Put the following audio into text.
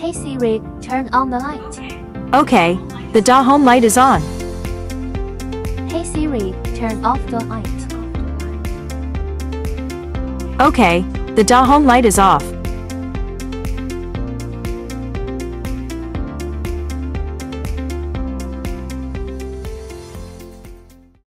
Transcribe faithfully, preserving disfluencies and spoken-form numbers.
Hey Siri, turn on the light. Okay, the da home light is on. Hey Siri, turn off the light. Okay, the da home light is off.